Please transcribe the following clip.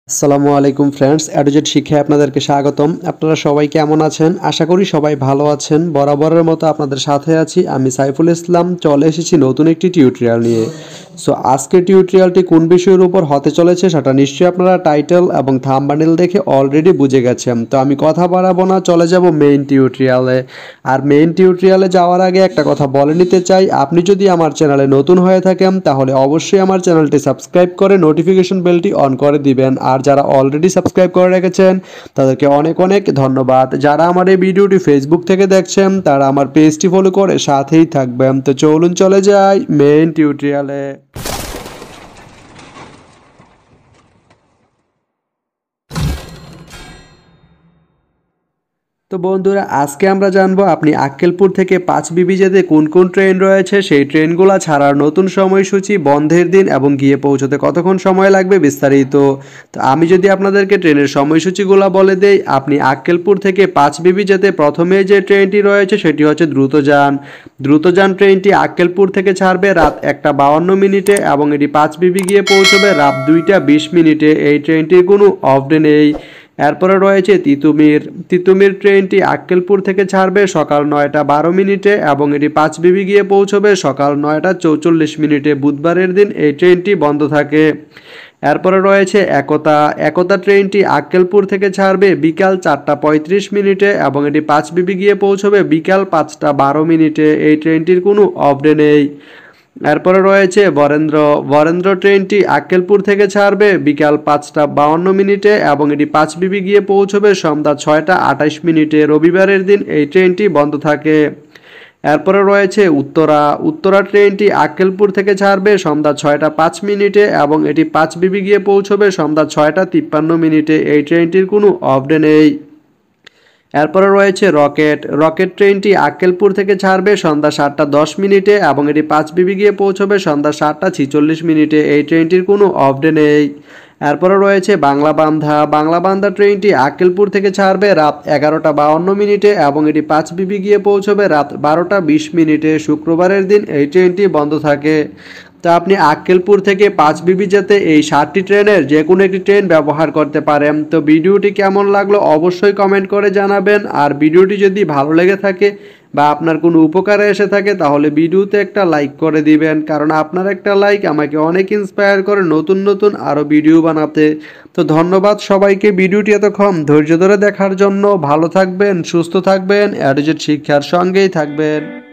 আসসালামু আলাইকুম ফ্রেন্ডস, এডুজেট শিক্ষায় আপনাদেরকে স্বাগতম। আপনারা সবাই কেমন আছেন? আশা করি সবাই ভালো আছেন। বরাবরের মতো আপনাদের সাথে আছি আমি সাইফুল ইসলাম। চলে এসেছি নতুন একটি টিউটোরিয়াল নিয়ে। সো আজকের টিউটোরিয়ালটি কোন বিষয়ের উপর হতে চলেছে সেটা নিশ্চয়ই আপনারা টাইটেল এবং থাম্বনেল দেখে অলরেডি বুঝে গেছেন। তো আমি কথা বাড়াবো না, চলে যাব মেইন টিউটোরিয়ালে। আর মেইন টিউটোরিয়ালে যাওয়ার আগে একটা কথা বলে নিতে চাই, আপনি যদি আমার চ্যানেলে নতুন হয়ে থাকেন তাহলে অবশ্যই আমার চ্যানেলটি সাবস্ক্রাইব করে নোটিফিকেশন বেলটি অন করে দিবেন। আর যারা অলরেডি সাবস্ক্রাইব করে রেখেছেন তাদেরকে অনেক অনেক ধন্যবাদ। যারা আমার এই ভিডিওটি ফেসবুক থেকে দেখছেন তারা আমার পেজটি ফলো করে সাথেই থাকবেন। তো চলুন চলে যাই মেইন টিউটোরিয়ালে। তো বন্ধুরা, আজকে আমরা জানবো আপনি আক্কেলপুর থেকে 5 বিবি যেতে কোন কোন ট্রেন রয়েছে, সেই ট্রেনগুলো ছাড়ার নতুন সময়সূচি, বন্ধের দিন এবং গিয়ে পৌঁছতে কতক্ষণ সময় লাগবে বিস্তারিত। তো আমি যদি আপনাদেরকে ট্রেনের সময়সূচিগুলো বলে দেই, আপনি আক্কেলপুর থেকে 5 বিবি যেতে প্রথমে যে ট্রেনটি রয়েছে সেটি হচ্ছে দ্রুতযান। দ্রুতযান ট্রেনটি আক্কেলপুর থেকে ছাড়বে রাত 1:52 এবং এটি 5 বিবি গিয়ে পৌঁছবে রাত 2:20। এই ট্রেনটির কোনো অফ ডে নেই। এরপরে রয়েছে তিতুমির। তিতুমির ট্রেনটি আক্কেলপুর থেকে ছাড়বে সকাল 9:12 এবং এটি 5 বিবি গিয়ে পৌঁছবে সকাল 9:44। বুধবারের দিন এই ট্রেনটি বন্ধ থাকে। এরপরে রয়েছে একতা। একতা ট্রেনটি আক্কেলপুর থেকে ছাড়বে বিকাল 4:35 এবং এটি 5 বিবি গিয়ে পৌঁছবে বিকাল 5:12। এই ট্রেনটির কোনো অফ ডে নেই। এরপরে রয়েছে বরেন্দ্র। বরেন্দ্র ট্রেনটি আক্কেলপুর থেকে ছাড়বে বিকাল 5:52 এবং এটি 5 বিবি গিয়ে পৌঁছবে সন্ধ্যা 6:28। রবিবারের দিন এই ট্রেনটি বন্ধ থাকে। এরপরে রয়েছে উত্তরা। উত্তরা ট্রেনটি আক্কেলপুর থেকে ছাড়বে সন্ধ্যা 6:05 এবং এটি 5 বিবি গিয়ে পৌঁছবে সন্ধ্যা 6:53। এই ট্রেনটির কোনো অফ ডে নেই। এরপরে রয়েছে রকেট। রকেট ট্রেনটি আক্কেলপুর থেকে ছাড়বে সন্ধ্যা 7:10 এবং এটি 5 বিবি গিয়ে পৌঁছবে সন্ধ্যা 7:46। এই ট্রেনটির কোনো অফ ডে নেই। এরপরে রয়েছে বাংলাবান্ধা। বাংলাবান্ধা ট্রেনটি আক্কেলপুর থেকে ছাড়বে রাত 11:52 এবং এটি 5 বিবি গিয়ে পৌঁছবে রাত 12:20। শুক্রবারের দিন এই ট্রেনটি বন্ধ থাকে। তো আপনি আক্কেলপুর থেকে 5 বিবি যেতে এই 7টি ট্রেনের যে কোনো একটি ট্রেন ব্যবহার করতে পারেন। তো ভিডিওটি কেমন লাগলো অবশ্যই কমেন্ট করে জানাবেন। আর ভিডিওটি যদি ভালো লেগে থাকে বা আপনার কোনো উপকারে এসে থাকে তাহলে ভিডিওতে একটা লাইক করে দিবেন, কারণ আপনার একটা লাইক আমাকে অনেক ইন্সপায়ার করে নতুন নতুন আরও ভিডিও বানাতে। তো ধন্যবাদ সবাইকে ভিডিওটি এতক্ষণ ধৈর্য ধরে দেখার জন্য। ভালো থাকবেন, সুস্থ থাকবেন, এডুজেট শিক্ষার সঙ্গেই থাকবেন।